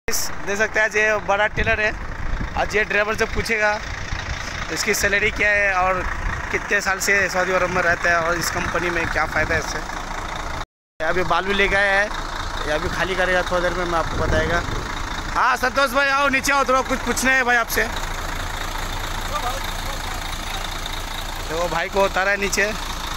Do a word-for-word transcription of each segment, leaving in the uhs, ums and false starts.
दे सकते हैं ये बड़ा टेलर है। आज ये ड्राइवर से पूछेगा इसकी सैलरी क्या है और कितने साल से सऊदी अरब में रहता है और इस कंपनी में क्या फ़ायदा है इससे। अभी बालू ले गया है, ये अभी खाली करेगा थोड़ी देर में, मैं आपको बताएगा। हाँ संतोष भाई आओ नीचे आओ, थोड़ा कुछ पूछना है भाई आपसे। तो वो भाई को उतारा है नीचे।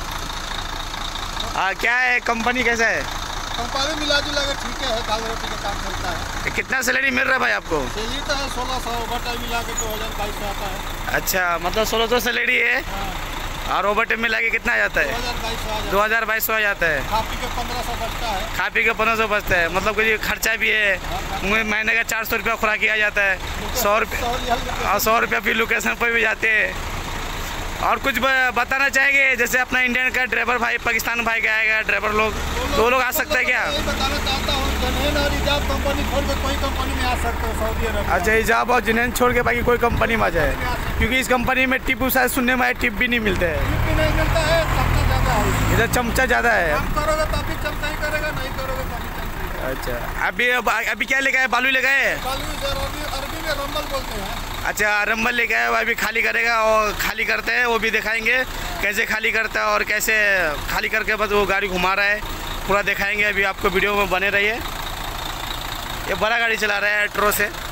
हाँ क्या है कंपनी, कैसा है कंपनी? मिला जुला के ठीक है, दाल रोटी का काम चलता है। कितना सैलरी मिल रहा है भाई आपको? सैलरी तो है सोलह सौ, ओवर टाइम मिला के दो हज़ार बाईस सौ आता है। अच्छा मतलब सोलह सौ सैलरी है। हाँ। और ओवर टाइम मिला के कितना आ जाता है? दो हज़ार बाईस सौ आ जाता है। खा पी के पंद्रह सौ बचता है। खा पी के पंद्रह सौ बचता है, मतलब कि खर्चा भी है। मुझे महीने का चार सौ रुपया खुराक किया जाता है, सौ रुपये और सौ रुपया फिर लोकेशन पर भी जाते हैं। और कुछ बताना चाहेंगे जैसे अपना इंडियन का ड्राइवर भाई पाकिस्तान भाई का आएगा ड्राइवर लोग, दो लोग आ सकते हैं क्या? बताना चाहता हूँ और इजाब कंपनी छोड़ के कोई कंपनी में आ सकते हो सऊदी अरब। अच्छा इजाब और जिनेन छोड़ के बाकी कोई कंपनी में आ जाए, क्योंकि इस कंपनी में टिप शायद सुनने में आए टिप भी नहीं मिलते हैं। टिप भी नहीं मिलता है, चमचा ज़्यादा है इधर, चमचा ज़्यादा है। काम करोगे तो अभी चमचा ही करेगा, नहीं करोगे तो अभी चमचा। अच्छा अभी अभी क्या लेके आए? बालू लेके आए? बालू अरबी में रंबल बोलते हैं। अच्छा रंबल लेके आए, वो अभी खाली करेगा और खाली करते हैं वो भी दिखाएंगे कैसे खाली करता है और कैसे खाली करके बस वो गाड़ी घुमा रहा है, पूरा दिखाएंगे। अभी आपको वीडियो में बने रहिए। ये बड़ा गाड़ी चला रहा है ट्रो से।